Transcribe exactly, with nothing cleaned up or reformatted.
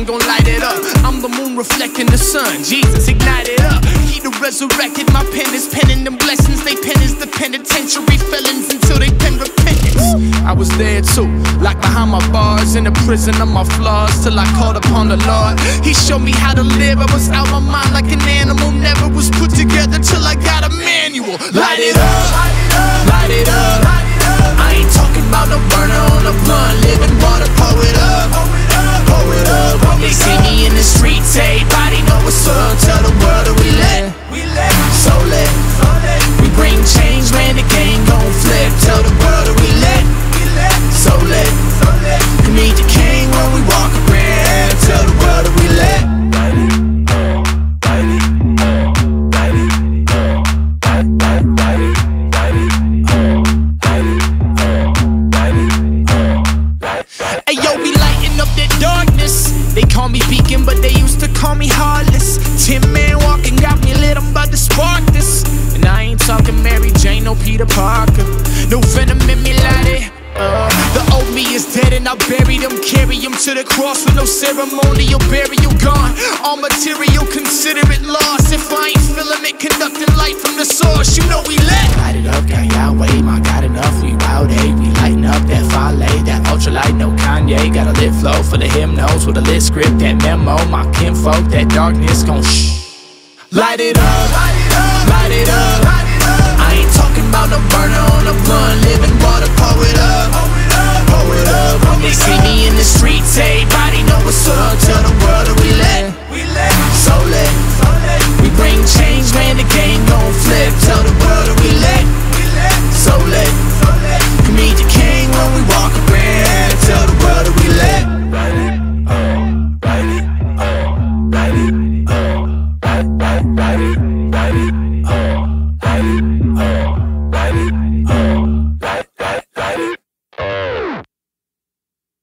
gon' light it up. I'm the moon reflecting the sun, Jesus ignite it up. He the resurrected, my pen is penning them blessings. They pen is the penitentiary felons until they pen repentance. I was there too, locked behind my bars in the prison of my flaws, till I called upon the Lord. He showed me how to live. I was out my mind like an animal, never was put together till I got a manual. Light it up, light it up. I ain't talking about no burner on the blunt, living water, pour it up, pour it up. They see me in the streets, everybody know what's up. Tell the world that we lit, so lit. We bring change, man, the game gon' flip. Tell the world that we lit, so lit. You meet the king when we walk around. Tell the world that we lit. They call me Beacon, but they used to call me Heartless. Tin Man walking got me lit, I'm about to spark this. And I ain't talking Mary Jane, no Peter Parker. No venom in me, laddie. Uh, the old me is dead and I buried him. Carry him to the cross with no ceremonial burial. Gone, all material, consider it lost. If I ain't feeling it, conducting light from the source. You know we lit. Light it up, got Yahweh, my God enough. We wild, hey, we lighten up that fale, that ultralight, no Kanye. Got a lit flow for the hymnals with a lit script, that memo. My kinfolk, that darkness gon' shh. Light it up, light it up, light it up. I ain't talking about no burner on the blunt, living water.